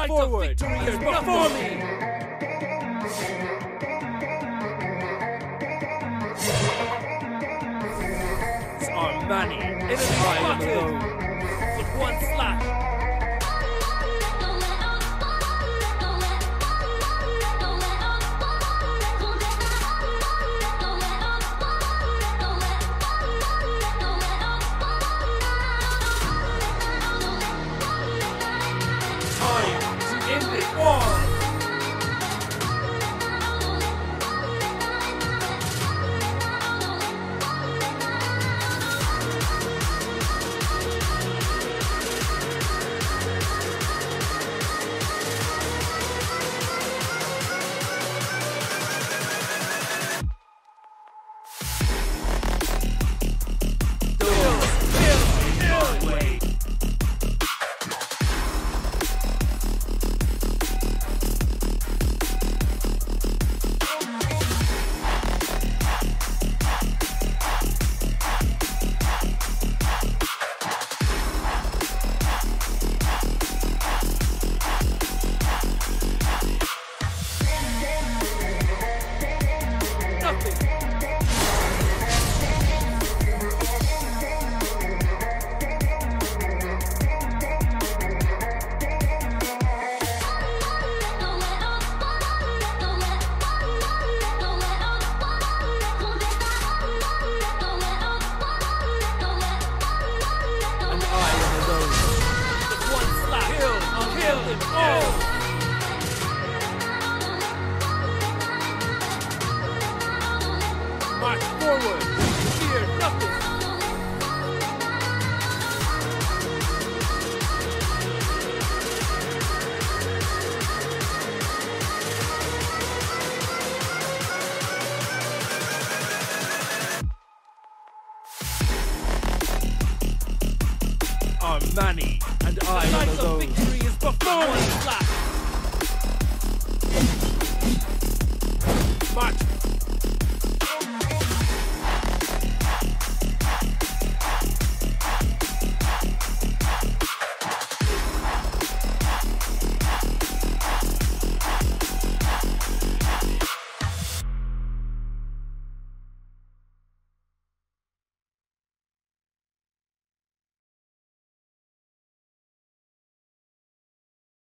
light of victory is before me. Are many. It is spotted with one slash. Time to end it all. March forward, fear nothing. Are many, and I am alone. The light of victory is before us. March